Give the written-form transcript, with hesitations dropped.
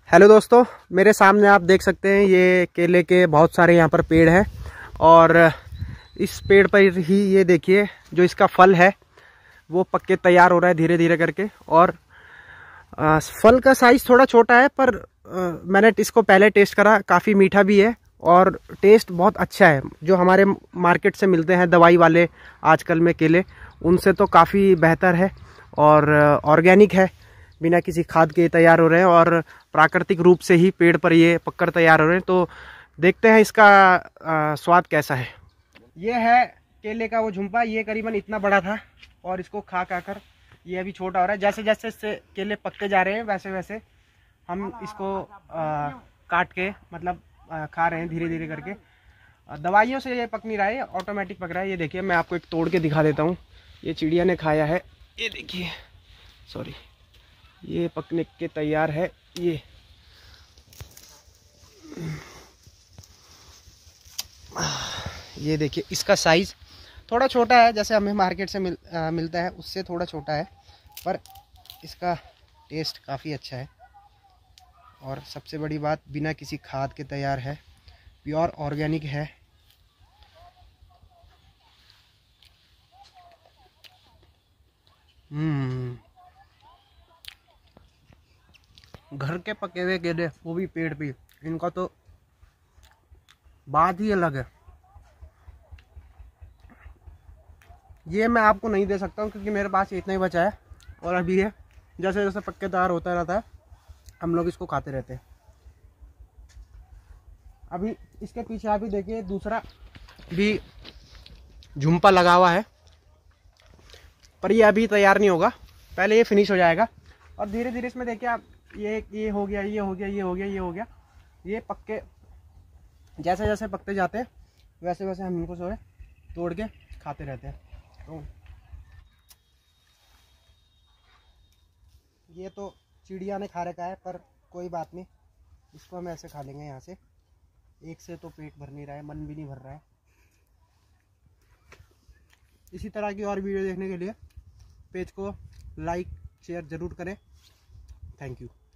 Hello दोस्तों, मेरे सामने आप देख सकते हैं ये केले के बहुत सारे यहाँ पर पेड़ हैं और इस पेड़ पर ही ये देखिए जो इसका फल है वो पक के तैयार हो रहा है धीरे धीरे करके। और फल का साइज़ थोड़ा छोटा है पर मैंने इसको पहले टेस्ट करा, काफ़ी मीठा भी है और टेस्ट बहुत अच्छा है। जो हमारे मार्केट से मिलते हैं दवाई वाले आजकल में केले, उनसे तो काफ़ी बेहतर है और ऑर्गेनिक है, बिना किसी खाद के तैयार हो रहे हैं और प्राकृतिक रूप से ही पेड़ पर ये पककर तैयार हो रहे हैं। तो देखते हैं इसका स्वाद कैसा है। ये है केले का वो झुम्पा, ये करीबन इतना बड़ा था और इसको खा कर ये अभी छोटा हो रहा है। जैसे जैसे इससे केले पकते जा रहे हैं वैसे वैसे हम इसको काट के मतलब खा रहे हैं धीरे धीरे करके। दवाइयों से ये पक नहीं रहा है, ऑटोमेटिक पक रहा है। ये देखिए, मैं आपको एक तोड़ के दिखा देता हूँ। ये चिड़िया ने खाया है, ये देखिए, सॉरी, ये पकने के तैयार है। ये देखिए, इसका साइज़ थोड़ा छोटा है, जैसे हमें मार्केट से मिलता है उससे थोड़ा छोटा है, पर इसका टेस्ट काफ़ी अच्छा है और सबसे बड़ी बात बिना किसी खाद के तैयार है, प्योर ऑर्गेनिक है। घर के पके हुए केले, वो भी पेड़ पे, इनका तो बात ही अलग है। ये मैं आपको नहीं दे सकता हूँ क्योंकि मेरे पास इतना ही बचा है और अभी ये जैसे जैसे पक्के तैयार होता रहता है हम लोग इसको खाते रहते हैं। अभी इसके पीछे आप ही देखिए, दूसरा भी झुम्पा लगा हुआ है, पर ये अभी तैयार नहीं होगा, पहले ये फिनिश हो जाएगा और धीरे धीरे इसमें देखिए आप, ये हो गया, ये हो गया, ये हो गया, ये हो गया। ये पक्के जैसे जैसे पकते जाते हैं वैसे वैसे हम इनको जो है तोड़ के खाते रहते हैं। तो ये तो चिड़िया ने खा रखा है, पर कोई बात नहीं, इसको हम ऐसे खा लेंगे। यहाँ से एक से तो पेट भर नहीं रहा है, मन भी नहीं भर रहा है। इसी तरह की और वीडियो देखने के लिए पेज को लाइक शेयर ज़रूर करें। Thank you.